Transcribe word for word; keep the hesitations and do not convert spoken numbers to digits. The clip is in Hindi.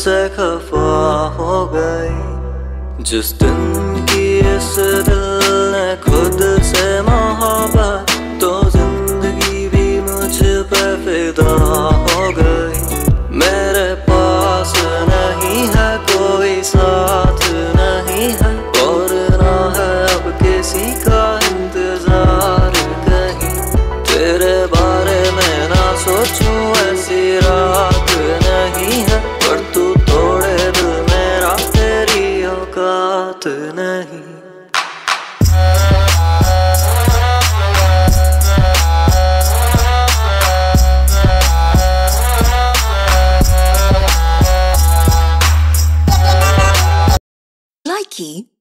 से खफा हो गई। जिस दिन की इस दिल ने खुद से मोहब्बत, तो जिंदगी भी मुझ पे फिदा हो गई। मेरे पास नहीं है कोई साथ नहीं है, और ना है अब किसी का इंतजार कहीं। तेरे बारे में ना सोचूं ऐसी रात नहीं है, पर तू तोड़े दिल मेरा तेरी औकात नहीं। Likey